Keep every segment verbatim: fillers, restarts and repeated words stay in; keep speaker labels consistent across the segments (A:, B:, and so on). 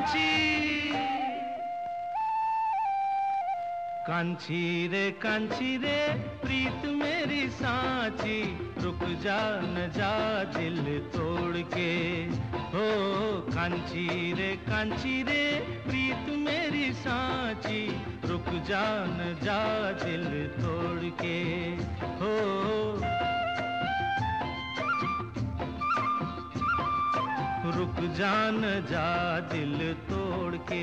A: कांची कांची रे कांची रे प्रीत मेरी सांची, रुक जा न जा दिल तोड़ के। हो कांची रे कांची रे प्रीत मेरी सांची, रुक जा न जा दिल तोड़ के। हो रुक जा न जा दिल तोड़ के।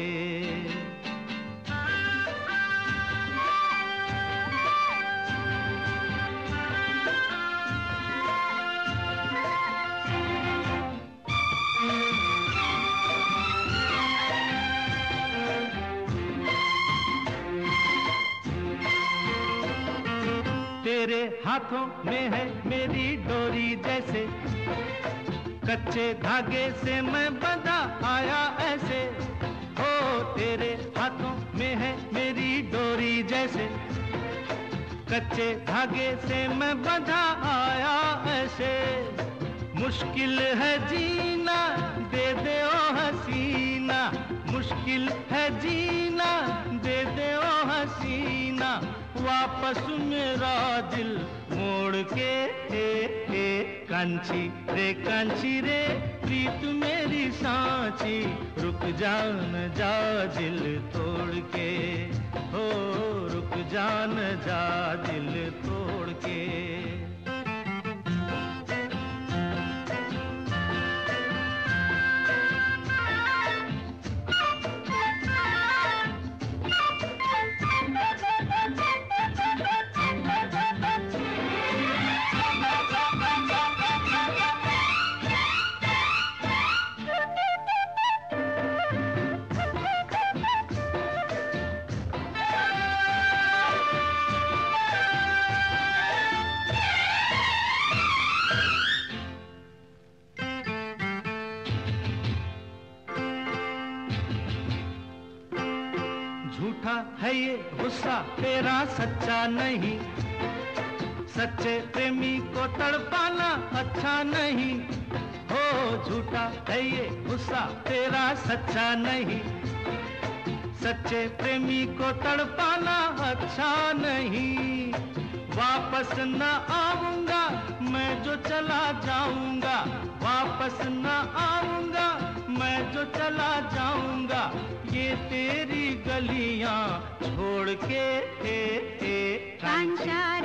A: तेरे हाथों में है मेरी डोरी जैसे, कच्चे धागे से मैं बंधा आया ऐसे। हो तेरे हाथों में है मेरी डोरी जैसे, कच्चे धागे से मैं बंधा आया ऐसे। मुश्किल है जीना दे दे ओ हसीना, मुश्किल है जीना दे दे ओ हसीना, वापस मेरा दिल मोड़ के। हे हे कांची रे कांची रे प्रीत मेरी सांची, रुक जा न जा दिल तोड़ के। हो रुक जा न जा दिल तोड़ के। झूठा है ये गुस्सा तेरा सच्चा नहीं, सच्चे प्रेमी को तड़पाना अच्छा नहीं। हो झूठा है ये गुस्सा तेरा सच्चा नहीं, सच्चे प्रेमी को तड़पाना अच्छा नहीं। वापस न आऊंगा मैं जो चला जाऊंगा, वापस न आऊंगा मैं जो चला जाऊंगा, ये तेरी गलियां छोड़ के। हे हे
B: कांचा